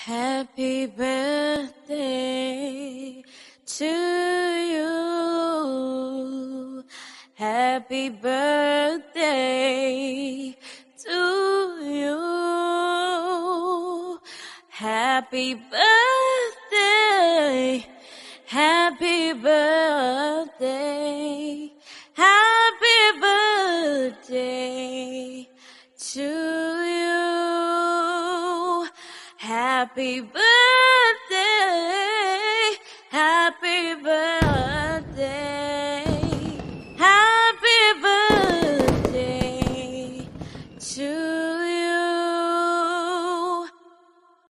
Happy birthday to you. Happy birthday to you. Happy birthday. Happy birthday. Happy birthday to you. Happy birthday.